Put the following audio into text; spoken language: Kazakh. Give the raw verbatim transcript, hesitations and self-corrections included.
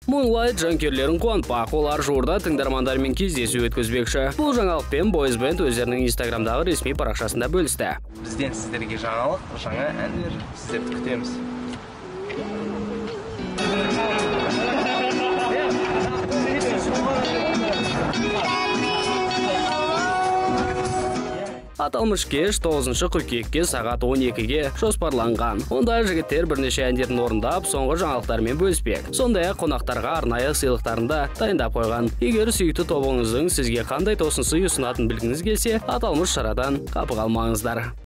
Moonlight жанкүйерлерін қуантпақ, олар жуырда тыңдармандармен кездесу өткізбекші. Бұл жаңалықпен Boys Band өздерінің Instagramдағы ресми парақшасында бөлісті. Бізден сіздерге жаңалық, жаңа әндер, сіздерді күтеміз. Аталмыш кеш тоғызыншы қыркүйекке сағат он екіге жоспарланған. Онда жігіттер бірнеше әндерін орындап, соңғы жаңалықтармен бөліспек. Сондай-ақ қонақтарға арнайы сыйлықтарын да дайындап қойған. Егер сүйікті тобыңыздың сізге қандай тосын сый ұсынатынын білгіңіз келсе, аталмыш шарадан қапы қалмаңыздар.